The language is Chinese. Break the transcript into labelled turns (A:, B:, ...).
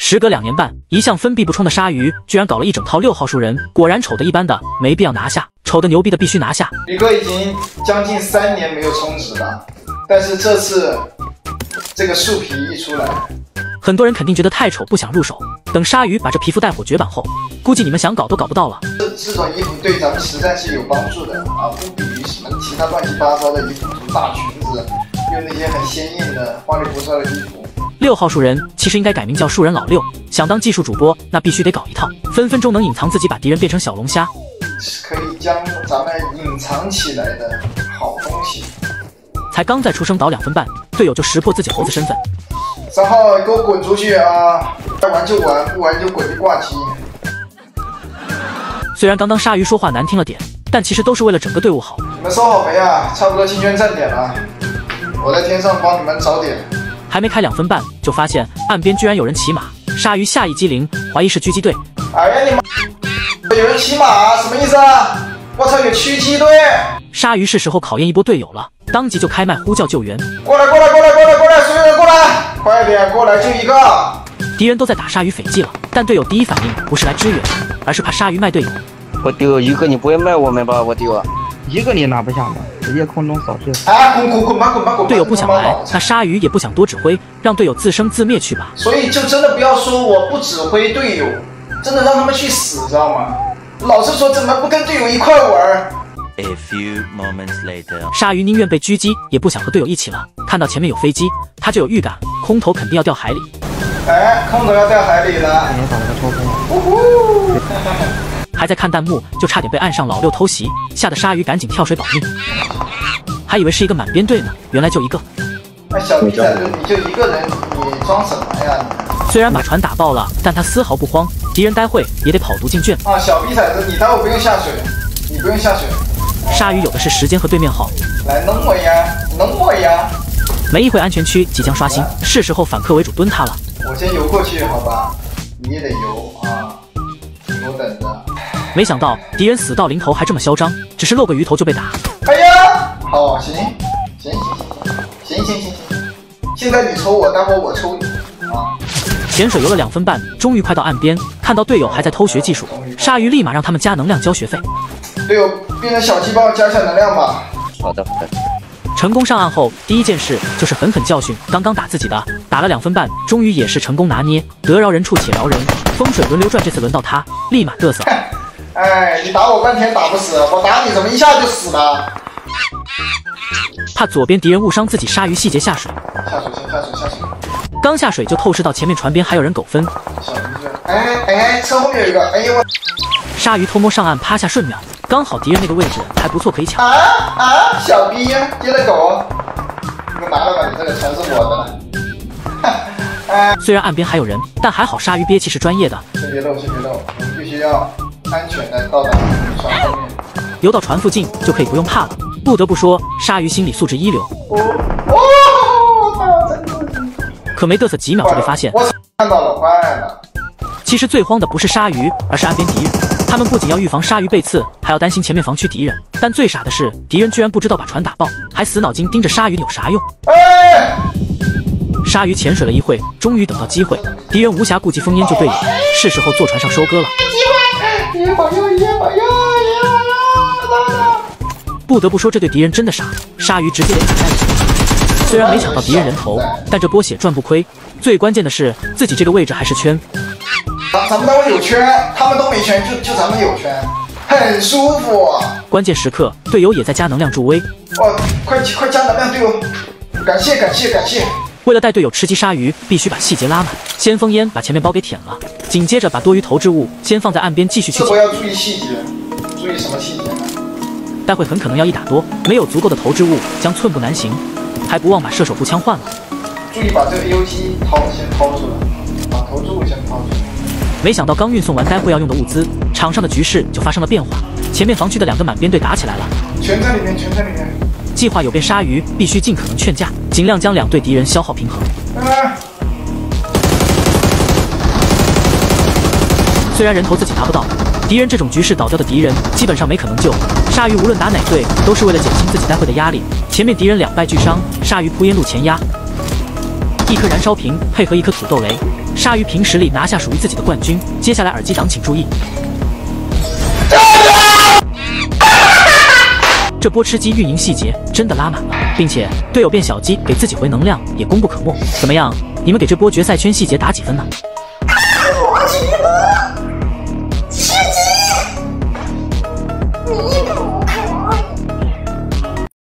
A: 时隔2年半，一向分币不充的鲨鱼居然搞了一整套6号树人，果然丑的一般的没必要拿下，丑的牛逼的必须拿下。
B: 宇哥已经将近3年没有充值了，但是这次这个树皮一出来，
A: 很多人肯定觉得太丑不想入手，等鲨鱼把这皮肤带火绝版后，估计你们想搞都搞不到了。
B: 这种衣服对咱们实战是有帮助的啊，不比于什么其他乱七八糟的衣服，什么大裙子，用那些很鲜艳的花里胡哨的衣服。
A: 6号树人其实应该改名叫树人老6，想当技术主播那必须得搞一套，分分钟能隐藏自己，把敌人变成小龙虾，
B: 可以将咱们隐藏起来的好东西。
A: 才刚在出生倒2分半，队友就识破自己猴子身份。
B: 3号给我滚出去啊！爱玩就玩，不玩就滚地挂机。
A: 虽然刚刚鲨鱼说话难听了点，但其实都是为了整个队伍好。
B: 你们收好没啊？差不多清圈站点了，我在天上帮你们找点。
A: 还没开2分半，就发现岸边居然有人骑马，鲨鱼下意机灵，怀疑是狙击队。
B: 哎呀你妈！有人骑马，什么意思啊？我操，有狙击队！
A: 鲨鱼是时候考验一波队友了，当即就开麦呼叫救援。
B: 过来，所有人过来，快点过来，就一个。
A: 敌人都在打鲨鱼匪迹了，但队友第一反应不是来支援，而是怕鲨鱼卖队友。
C: 我丢一个，你不会卖我们吧？我丢，
D: 一个你拿不下吗？直接空中扫射。
B: 啊，滚吧！
A: 队友不想来，那鲨鱼也不想多指挥，让队友自生自灭去吧。
B: 所以就真的不要说我不指挥队友，真的让他们去死，知道吗？老是说怎么不跟队友一块玩。
E: A few moments later，
A: 鲨鱼宁愿被狙击，也不想和队友一起了。看到前面有飞机，他就有预感，空投肯定要掉海里。
B: 哎，空投要掉海里了！
D: 哎，搞了个超空。
A: 还在看弹幕，就差点被岸上老6偷袭，吓得鲨鱼赶紧跳水保命。还以为是一个满编队呢，原来就一个。
B: 那小逼崽子，你就一个人，你装什么呀你？
A: 虽然把船打爆了，但他丝毫不慌，敌人待会也得跑毒进圈。
B: 啊，小逼崽子，你待会不用下水，你不用下水。
A: 鲨鱼有的是时间和对面耗，
B: 来弄我呀！
A: 没一会安全区即将刷新，是时候反客为主蹲他了。
B: 我先游过去，好吧？你也得游啊，我等着。
A: 没想到敌人死到临头还这么嚣张，只是露个鱼头就被打。
B: 哎呀，好，行，现在你抽我，待会我抽你啊！
A: 潜水游了2分半，终于快到岸边，看到队友还在偷学技术，鲨鱼立马让他们加能量交学费。
B: 队友变成小鸡帮我加下能量吧。
C: 好的。
A: 成功上岸后，第一件事就是狠狠教训刚刚打自己的，打了2分半，终于也是成功拿捏，得饶人处且饶人，风水轮流转，这次轮到他，立马嘚瑟。
B: 哎，你打我半天打不死，我打你怎么一下就死了？
A: 怕左边敌人误伤自己，鲨鱼细节下水。
B: 下水。
A: 刚下水就透视到前面船边还有人狗分。
B: 小鱼就哎，车后面有一个，哎呦我！
A: 鲨鱼偷摸上岸趴下瞬秒，刚好敌人那个位置还不错，可以抢。
B: 小逼呀，接了狗，你拿了吧，你这个船是我的。
A: 虽然岸边还有人，但还好鲨鱼憋气是专业的。
B: 先别动，我们必须要安全的到达船后面。
A: 游到船附近就可以不用怕了。不得不说，鲨鱼心理素质一流。可没嘚瑟几秒就被发现。
B: 我看到了，坏了。
A: 其实最慌的不是鲨鱼，而是岸边敌人。他们不仅要预防鲨鱼被刺，还要担心前面防区敌人。但最傻的是，敌人居然不知道把船打爆，还死脑筋盯着鲨鱼，有啥用？鲨鱼潜水了一会，终于等到机会。敌人无暇顾及烽烟救队友，是时候坐船上收割了。
B: 爷保佑！
A: 不得不说，这对敌人真的傻，鲨鱼直接给打在了。虽然没抢到敌人人头，但这波血赚不亏。最关键的是，自己这个位置还是圈。
B: 咱们单位有圈，他们都没圈，就咱们有圈，很舒服。
A: 关键时刻，队友也在加能量助威。
B: 哇，快加能量，队友！感谢。
A: 为了带队友吃鸡，鲨鱼必须把细节拉满。先封烟把前面包给舔了，紧接着把多余投掷物先放在岸边继续去捡。
B: 这波要注意细节，注意什么细节呢？
A: 待会很可能要1打多，没有足够的投掷物将寸步难行，还不忘把射手步枪换了。
B: 注意把这个 AUG 先掏出来，把投掷物先掏出来。
A: 没想到刚运送完待会要用的物资，场上的局势就发生了变化。前面防区的2个满编队打起来了，
B: 全在里面。
A: 计划有变，鲨鱼必须尽可能劝架，尽量将2队敌人消耗平衡。虽然人头自己拿不到，敌人这种局势倒掉的敌人基本上没可能救。鲨鱼无论打哪队，都是为了减轻自己待会的压力。前面敌人2败俱伤，鲨鱼扑烟路前压。 一颗燃烧瓶配合一颗土豆雷，鲨鱼凭实力拿下属于自己的冠军。接下来耳机党请注意，这波吃鸡运营细节真的拉满了，并且队友变小鸡给自己回能量也功不可没。怎么样？你们给这波决赛圈细节打几分呢？